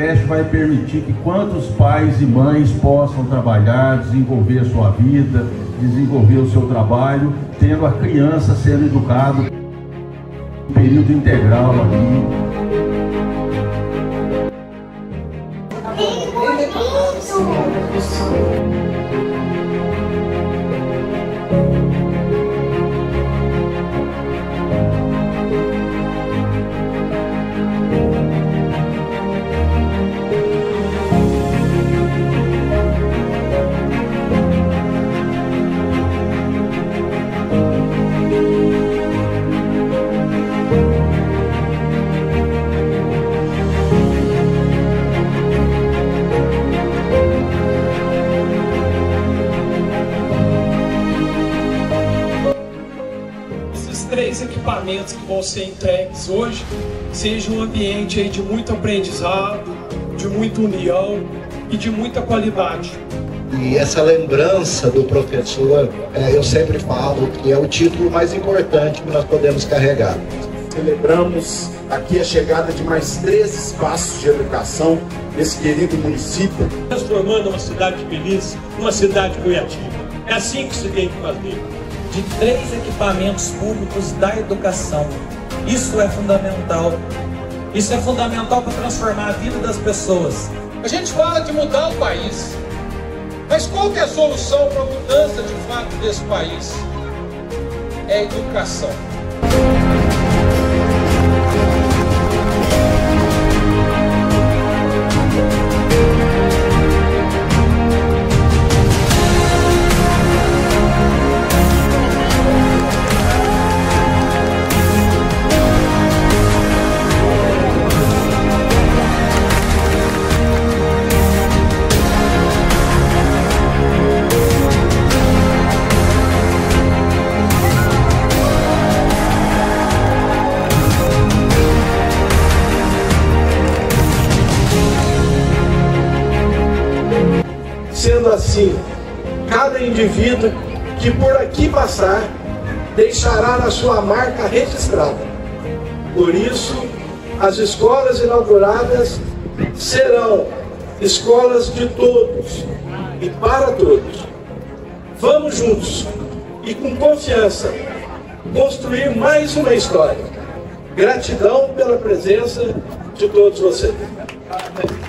creche vai permitir que quantos pais e mães possam trabalhar, desenvolver a sua vida, desenvolver o seu trabalho, tendo a criança sendo educada em período integral ali. Três equipamentos que vão ser entregues hoje seja um ambiente aí de muito aprendizado, de muita união e de muita qualidade. E essa lembrança do professor, eu sempre falo que é o título mais importante que nós podemos carregar. Celebramos aqui a chegada de mais 3 espaços de educação nesse querido município. Transformando uma cidade feliz numa cidade criativa. É assim que se tem que fazer. De 3 equipamentos públicos da educação. Isso é fundamental. Isso é fundamental para transformar a vida das pessoas. A gente fala de mudar o país, mas qual que é a solução para a mudança de fato desse país? É a educação. Sendo assim, cada indivíduo que por aqui passar deixará na sua marca registrada. Por isso, as escolas inauguradas serão escolas de todos e para todos. Vamos juntos e com confiança construir mais uma história. Gratidão pela presença de todos vocês.